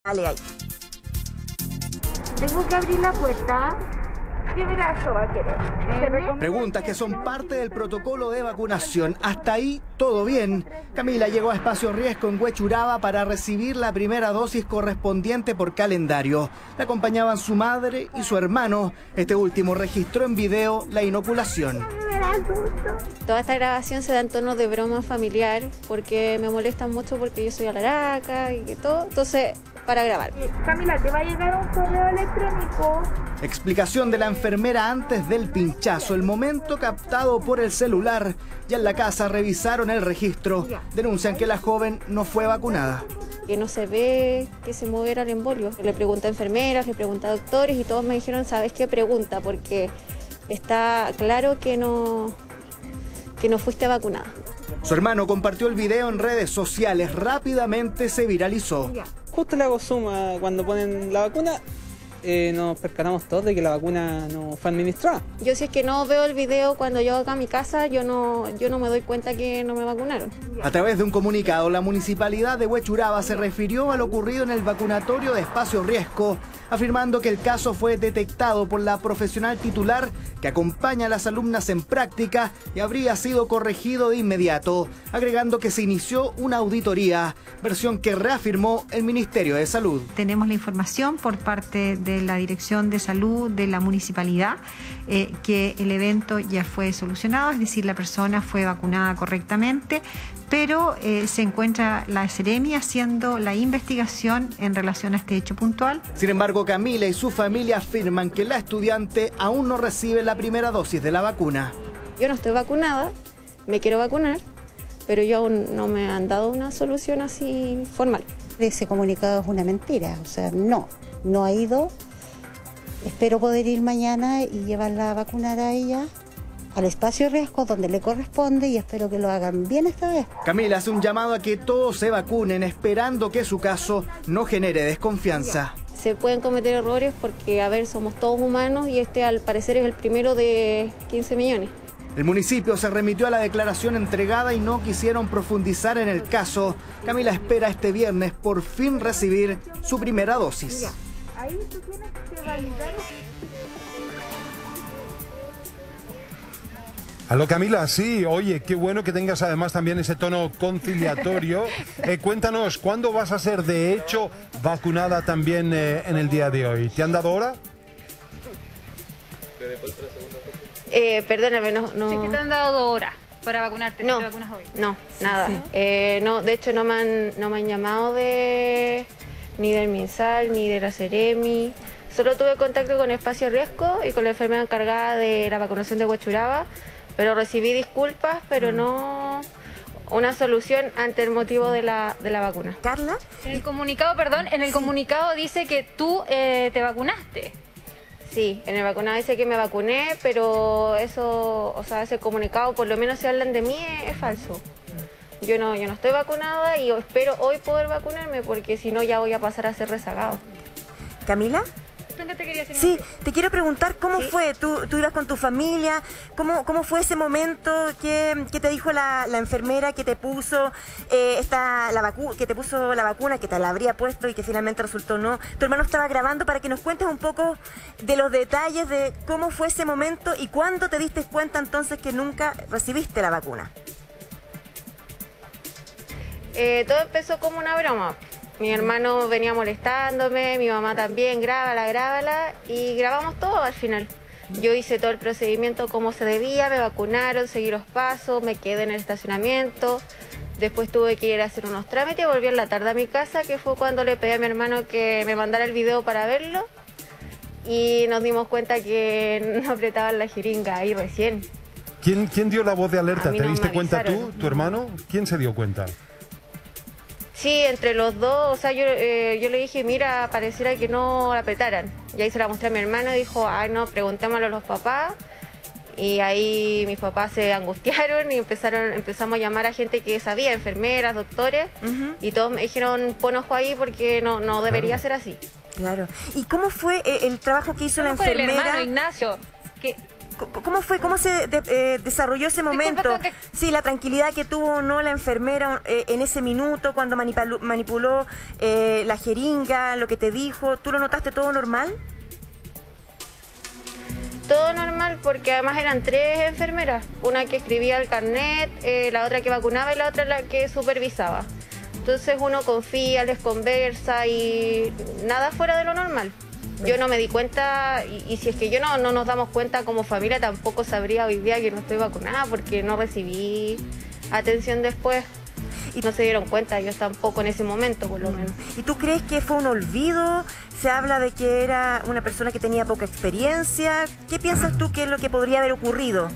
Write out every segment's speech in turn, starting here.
Dale ahí. Tengo que abrir la puerta. ¿Qué brazo va a querer? Preguntas que son parte del protocolo de vacunación. Hasta ahí, todo bien. Camila llegó a Espacio Riesgo en Huechuraba para recibir la primera dosis correspondiente por calendario. La acompañaban su madre y su hermano. Este último registró en video la inoculación. Toda esta grabación se da en tono de broma familiar porque me molestan mucho porque yo soy alaraca y todo. Entonces, para grabar. Camila, te va a llegar un correo electrónico. Explicación de la enfermera antes del pinchazo, el momento captado por el celular. Ya en la casa revisaron el registro. Denuncian que la joven no fue vacunada. Que no se ve que se moviera el embolio. Le pregunté a enfermeras, le pregunté a doctores y todos me dijeron, ¿sabes qué? Pregunta, porque está claro que no fuiste vacunada. Su hermano compartió el video en redes sociales. Rápidamente se viralizó. Justo le hago zoom cuando ponen la vacuna. Nos percatamos todos de que la vacuna no fue administrada. Yo si es que no veo el video cuando yo acá a mi casa, yo no me doy cuenta que no me vacunaron. A través de un comunicado, la municipalidad de Huechuraba se refirió a lo ocurrido en el vacunatorio de Espacio Riesgo, afirmando que el caso fue detectado por la profesional titular que acompaña a las alumnas en práctica y habría sido corregido de inmediato, agregando que se inició una auditoría, versión que reafirmó el Ministerio de Salud. Tenemos la información por parte de la Dirección de Salud de la municipalidad que el evento ya fue solucionado, es decir, la persona fue vacunada correctamente, pero se encuentra la Seremi haciendo la investigación en relación a este hecho puntual. Sin embargo, Camila y su familia afirman que la estudiante aún no recibe la primera dosis de la vacuna. Yo no estoy vacunada, me quiero vacunar, pero yo aún no me han dado una solución así formal. Ese comunicado es una mentira, o sea, no ha ido. Espero poder ir mañana y llevarla a vacunar a ella al Espacio Riesgo donde le corresponde y espero que lo hagan bien esta vez. Camila hace un llamado a que todos se vacunen, esperando que su caso no genere desconfianza. Se pueden cometer errores porque, a ver, somos todos humanos y este al parecer es el primero de 15 millones. El municipio se remitió a la declaración entregada y no quisieron profundizar en el caso. Camila espera este viernes por fin recibir su primera dosis. Ahí tú tienes que validar. Aló Camila, sí, oye, qué bueno que tengas además también ese tono conciliatorio. Cuéntanos, ¿cuándo vas a ser de hecho vacunada también en el día de hoy? ¿Te han dado hora? Perdóname, no. Sí, que te han dado hora para vacunarte. No, ¿te vacunas hoy? No, nada. Sí. No, de hecho no me han llamado ni del MinSal, ni de la Seremi. Solo tuve contacto con Espacio Riesgo y con la enfermera encargada de la vacunación de Huechuraba, pero recibí disculpas, pero no una solución ante el motivo de la vacuna. Carla. En el comunicado, perdón, en el comunicado dice que tú te vacunaste. Sí, en el vacunado dice que me vacuné, pero eso, o sea, ese comunicado, por lo menos si hablan de mí, es falso. Yo no estoy vacunada y espero hoy poder vacunarme porque si no ya voy a pasar a ser rezagado. Camila. Sí, te quiero preguntar cómo fue, tú ibas con tu familia, cómo fue ese momento, qué te dijo la enfermera que te puso que te puso la vacuna, que te la habría puesto y que finalmente resultó no. Tu hermano estaba grabando para que nos cuentes un poco de los detalles de cómo fue ese momento y cuándo te diste cuenta entonces que nunca recibiste la vacuna. Todo empezó como una broma. Mi hermano venía molestándome, mi mamá también, grábala, y grabamos todo al final. Yo hice todo el procedimiento como se debía, me vacunaron, seguí los pasos, me quedé en el estacionamiento. Después tuve que ir a hacer unos trámites, volví en la tarde a mi casa, que fue cuando le pedí a mi hermano que me mandara el video para verlo. Y nos dimos cuenta que no apretaban la jeringa ahí recién. ¿Quién dio la voz de alerta? No ¿Te diste cuenta avisaron. tú, tu hermano? ¿Quién se dio cuenta? Sí, entre los dos, o sea, yo le dije, mira, pareciera que no la apretaran. Y ahí se la mostré a mi hermano y dijo, ay no, preguntémoslo a los papás. Y ahí mis papás se angustiaron y empezamos a llamar a gente que sabía, enfermeras, doctores, y todos me dijeron, pon ojo ahí porque no debería ser así. Claro. ¿Y cómo fue el trabajo que hizo la enfermera? El hermano Ignacio, ¿Cómo fue? ¿Cómo se desarrolló ese momento? Sí, la tranquilidad que tuvo o no la enfermera en ese minuto cuando manipuló la jeringa, lo que te dijo. ¿Tú lo notaste todo normal? Todo normal, porque además eran 3 enfermeras. Una que escribía el carnet, la otra que vacunaba y la otra la que supervisaba. Entonces uno confía, les conversa y nada fuera de lo normal. Yo no me di cuenta, y si es que yo no nos damos cuenta como familia, tampoco sabría hoy día que no estoy vacunada porque no recibí atención después. Y no se dieron cuenta, ellos tampoco en ese momento, por lo menos. ¿Y tú crees que fue un olvido? Se habla de que era una persona que tenía poca experiencia. ¿Qué piensas tú que es lo que podría haber ocurrido?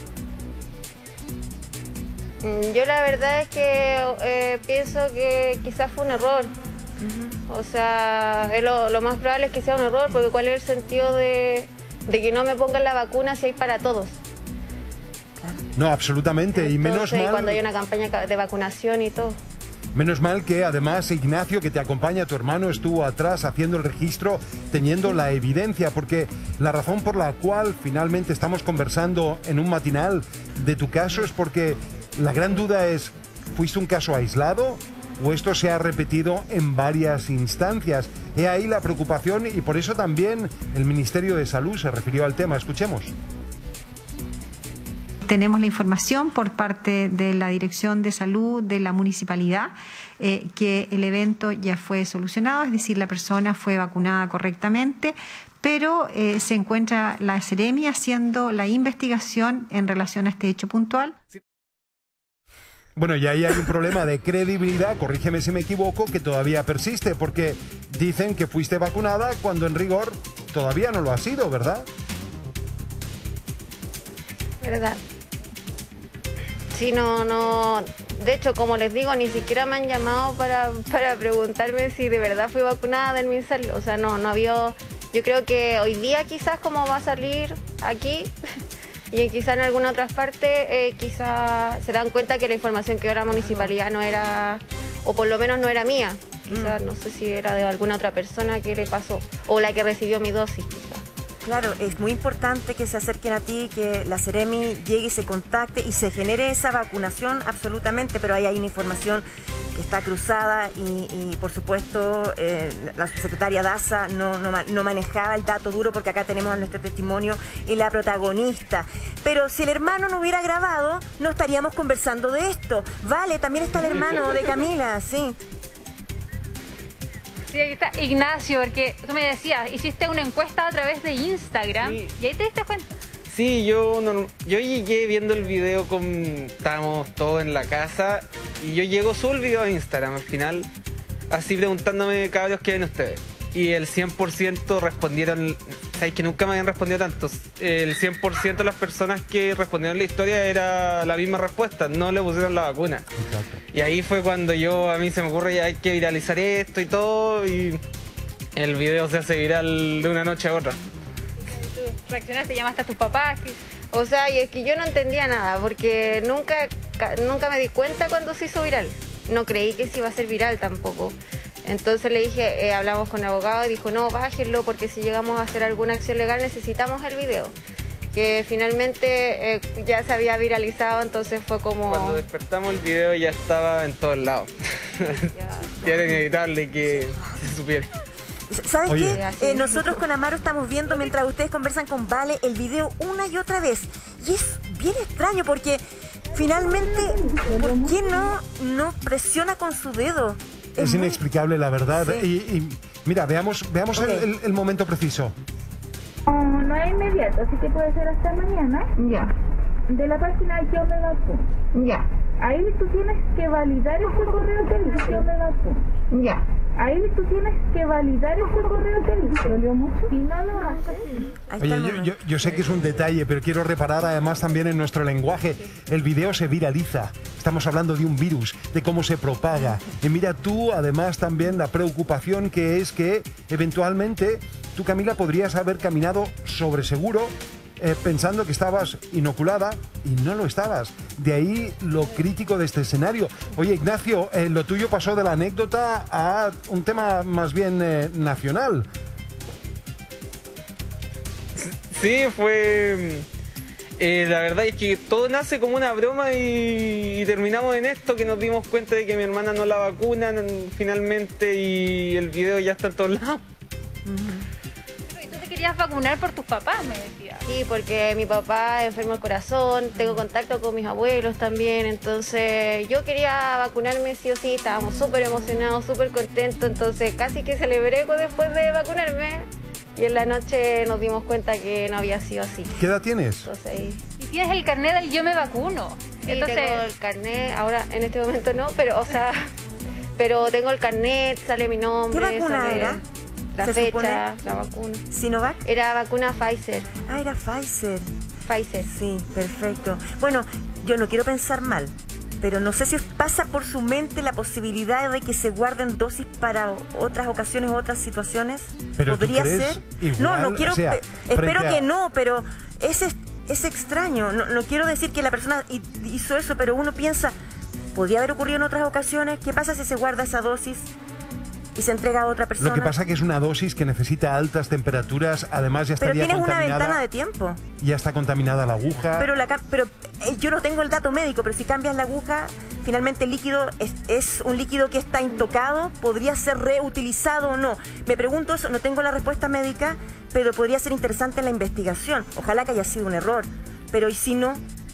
Yo la verdad es que pienso que quizás fue un error. O sea, lo más probable es que sea un error, porque ¿cuál es el sentido de que no me pongan la vacuna si hay para todos? No, absolutamente. Entonces, y menos mal, cuando hay una campaña de vacunación y todo. Menos mal que además Ignacio, que te acompaña, tu hermano, estuvo atrás haciendo el registro, teniendo la evidencia, porque la razón por la cual finalmente estamos conversando en un matinal de tu caso es porque la gran duda es, ¿fuiste un caso aislado o esto se ha repetido en varias instancias? He ahí la preocupación y por eso también el Ministerio de Salud se refirió al tema. Escuchemos. Tenemos la información por parte de la Dirección de Salud de la Municipalidad que el evento ya fue solucionado, es decir, la persona fue vacunada correctamente, pero se encuentra la Seremi haciendo la investigación en relación a este hecho puntual. Bueno, y ahí hay un problema de credibilidad, corrígeme si me equivoco, que todavía persiste, porque dicen que fuiste vacunada cuando en rigor todavía no lo has sido, ¿verdad? ¿Verdad? Sí, no. De hecho, como les digo, ni siquiera me han llamado para preguntarme si de verdad fui vacunada del MinSal. O sea, no había. Yo creo que hoy día quizás como va a salir aquí y quizás en alguna otra parte, quizás se dan cuenta que la información que dio la municipalidad no era, o por lo menos no era mía. Quizás no sé si era de alguna otra persona que le pasó, o la que recibió mi dosis, quizás. Claro, es muy importante que se acerquen a ti, que la Seremi llegue y se contacte y se genere esa vacunación, absolutamente, pero ahí hay una información que está cruzada y por supuesto, la subsecretaria Daza no manejaba el dato duro porque acá tenemos a nuestro testimonio y la protagonista. Pero si el hermano no hubiera grabado, no estaríamos conversando de esto. Vale, también está el hermano de Camila, sí. Sí, aquí está Ignacio, porque tú me decías, hiciste una encuesta a través de Instagram, sí. Y ahí te diste cuenta. Sí, yo llegué viendo el video, estábamos todos en la casa, y yo llego, subo el video a Instagram al final, así preguntándome, cabros, ¿qué ven ustedes? Y el 100% respondieron, sabes que nunca me habían respondido tantos, el 100% de las personas que respondieron la historia era la misma respuesta, no le pusieron la vacuna. Exacto. Y ahí fue cuando a mí se me ocurre, ya hay que viralizar esto y todo, y el video se hace viral de una noche a otra. Tú reaccionaste, llamaste a tus papás. O sea, y es que yo no entendía nada, porque nunca me di cuenta cuando se hizo viral. No creí que se iba a hacer viral tampoco. Entonces le dije, hablamos con el abogado y dijo, no, bájenlo, porque si llegamos a hacer alguna acción legal necesitamos el video. Que finalmente ya se había viralizado, entonces fue como... Cuando despertamos el video ya estaba en todos lados. Ya era inevitable que se supiera. ¿Sabes qué? Nosotros con Amaro estamos viendo, mientras ustedes conversan con Vale, el video una y otra vez. Y es bien extraño porque finalmente, ¿por qué no presiona con su dedo? Es inexplicable, la verdad. Sí. Y mira, veamos el momento preciso. No es inmediato, así que puede ser hasta mañana. Ya. De la página Yo Me Vacuno. Ya. Ahí tú tienes que validar ese correo que dice Yo Me Vacuno. Ya. Ahí tú tienes que validar ese correo que dice. ¿Lo leo mucho? Si no lo haces. Oye, yo sé que es un detalle, pero quiero reparar además también en nuestro lenguaje. El video se viraliza. Estamos hablando de un virus, de cómo se propaga. Y mira tú, además, también la preocupación que es que eventualmente tú, Camila, podrías haber caminado sobre seguro pensando que estabas inoculada y no lo estabas. De ahí lo crítico de este escenario. Oye, Ignacio, lo tuyo pasó de la anécdota a un tema más bien nacional. Sí, fue La verdad es que todo nace como una broma y terminamos en esto, que nos dimos cuenta de que mi hermana no la vacunan finalmente y el video ya está en todos lados. ¿Y tú te querías vacunar por tus papás, me decías? Sí, porque mi papá es enfermo del corazón, tengo contacto con mis abuelos también, entonces yo quería vacunarme sí o sí, estábamos súper emocionados, súper contentos, entonces casi que celebré después de vacunarme y en la noche nos dimos cuenta que no había sido así. ¿Qué edad tienes? Entonces, Y tienes el carnet del yo me vacuno. sí, Entonces, tengo el carnet, ahora en este momento no, pero o sea, pero tengo el carnet, sale mi nombre, ¿Qué vacuna sale era? la ¿Se fecha, supone? la vacuna. ¿Sinovac? Era vacuna Pfizer. Ah, era Pfizer. Pfizer. Sí, perfecto. Bueno, yo no quiero pensar mal, pero no sé si pasa por su mente la posibilidad de que se guarden dosis para otras ocasiones, otras situaciones. Pero ¿tú ¿podría crees ser? igual? No quiero, O sea, espero frente a- que no, pero es extraño. No quiero decir que la persona hizo eso, pero uno piensa, ¿podría haber ocurrido en otras ocasiones? ¿Qué pasa si se guarda esa dosis y se entrega a otra persona? Lo que pasa que es una dosis que necesita altas temperaturas, además ya pero estaría tienes una contaminada. ventana de tiempo. Ya está contaminada la aguja. Pero yo no tengo el dato médico, pero si cambias la aguja, finalmente el líquido es un líquido que está intocado, podría ser reutilizado o no. Me pregunto eso, no tengo la respuesta médica, pero podría ser interesante en la investigación. Ojalá que haya sido un error, pero ¿y si no?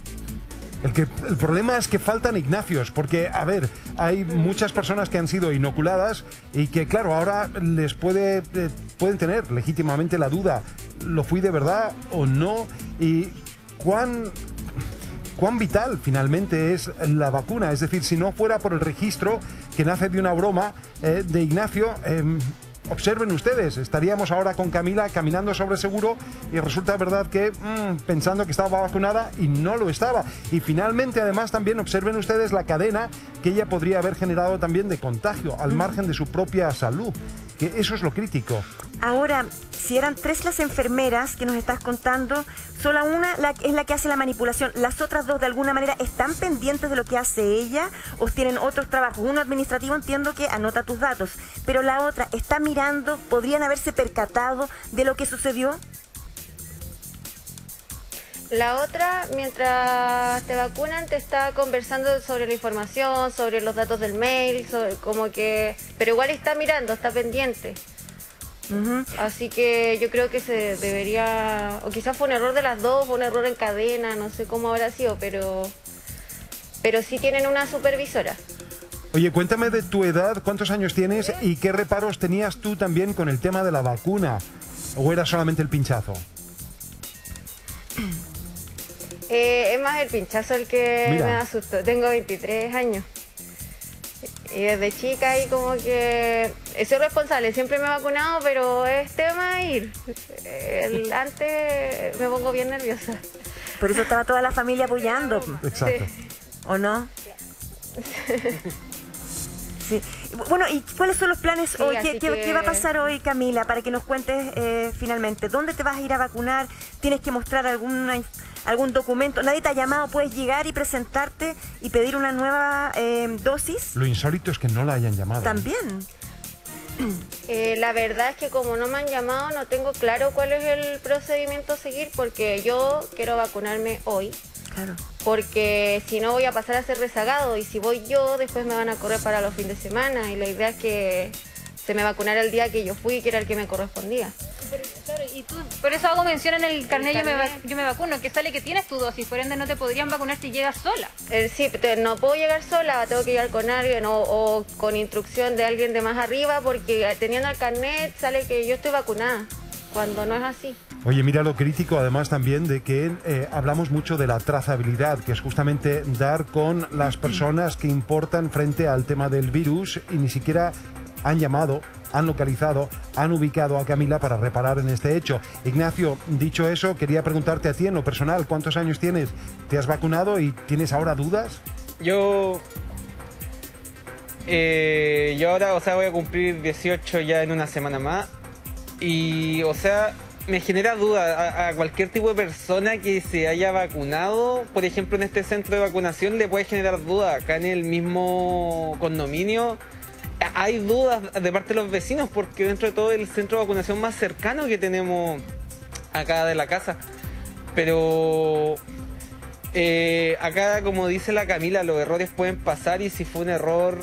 El problema es que faltan Ignacios, porque, a ver, hay muchas personas que han sido inoculadas y que, claro, ahora les pueden tener legítimamente la duda, ¿lo fui de verdad o no? Y cuán vital finalmente es la vacuna. Es decir, si no fuera por el registro que nace de una broma de Ignacio, observen ustedes, estaríamos ahora con Camila caminando sobre seguro y resulta verdad que pensando que estaba vacunada y no lo estaba. Y finalmente, además, también observen ustedes la cadena que ella podría haber generado también de contagio al margen de su propia salud, que eso es lo crítico. Ahora, si eran 3 las enfermeras que nos estás contando, solo una es la que hace la manipulación. ¿Las otras 2 de alguna manera están pendientes de lo que hace ella o tienen otros trabajos? Uno administrativo, entiendo que anota tus datos, pero la otra está mirando, ¿podrían haberse percatado de lo que sucedió? La otra, mientras te vacunan, te está conversando sobre la información, sobre los datos del mail, pero igual está mirando, está pendiente. Así que yo creo que se debería, o quizás fue un error de las dos, fue un error en cadena, no sé cómo habrá sido, pero sí tienen una supervisora. Oye, cuéntame de tu edad, ¿cuántos años tienes y qué reparos tenías tú también con el tema de la vacuna? ¿O era solamente el pinchazo? Es más el pinchazo el que Mira. me asustó. Tengo 23 años. Y desde chica ahí como que soy responsable, siempre me he vacunado, pero es tema de ir. Antes me pongo bien nerviosa. Por eso estaba toda la familia apoyando, Exacto. ¿o no? Sí. Bueno, ¿y cuáles son los planes Sí, hoy? así ¿Qué va a que- pasar hoy, Camila? Para que nos cuentes finalmente. ¿Dónde te vas a ir a vacunar? ¿Tienes que mostrar algún documento? ¿Nadie te ha llamado? ¿Puedes llegar y presentarte y pedir una nueva dosis? Lo insólito es que no la hayan llamado. También. La verdad es que como no me han llamado, no tengo claro cuál es el procedimiento a seguir, porque yo quiero vacunarme hoy. Claro. Porque si no voy a pasar a ser rezagado y si voy yo, después me van a correr para los fines de semana y la idea es que se me vacunara el día que yo fui, que era el que me correspondía. claro, y tú, por eso hago mención en el carnet carnet. yo me vacuno, que sale que tienes tu dosis, por ende no te podrían vacunar si llegas sola. Sí, no puedo llegar sola, tengo que llegar con alguien o con instrucción de alguien de más arriba porque teniendo el carnet sale que yo estoy vacunada, cuando no es así. Oye, mira lo crítico además también de que hablamos mucho de la trazabilidad, que es justamente dar con las personas que importan frente al tema del virus y ni siquiera han llamado, han localizado, han ubicado a Camila para reparar en este hecho. Ignacio, dicho eso, quería preguntarte a ti en lo personal, ¿cuántos años tienes? ¿Te has vacunado y tienes ahora dudas? Yo ahora, voy a cumplir 18 ya en una semana más. Y, me genera duda a cualquier tipo de persona que se haya vacunado, por ejemplo en este centro de vacunación, le puede generar duda. Acá en el mismo condominio hay dudas de parte de los vecinos porque dentro de todo el centro de vacunación más cercano que tenemos acá de la casa. Pero acá, como dice la Camila, los errores pueden pasar y si fue un error...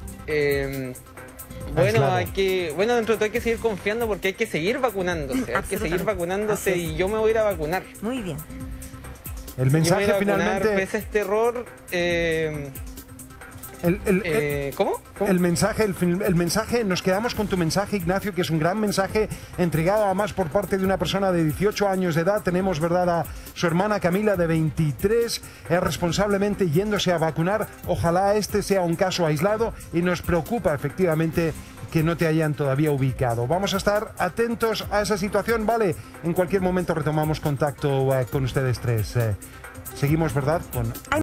bueno, dentro de todo hay que seguir confiando porque hay que seguir vacunándose. Hay que seguir vacunándose y yo me voy a ir a vacunar. Muy bien. El mensaje yo me voy a vacunar, finalmente... pese a este error... ¿Cómo? El mensaje, nos quedamos con tu mensaje, Ignacio, que es un gran mensaje entregado además por parte de una persona de 18 años de edad. Tenemos, ¿verdad?, a su hermana Camila de 23, responsablemente yéndose a vacunar. Ojalá este sea un caso aislado y nos preocupa efectivamente que no te hayan todavía ubicado. Vamos a estar atentos a esa situación, ¿vale? En cualquier momento retomamos contacto con ustedes tres. Seguimos, ¿verdad?, con...